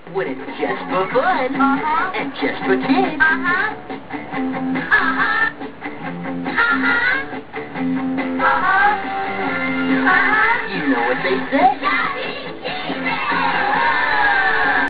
when it's just for fun and just for kids. You know what they say.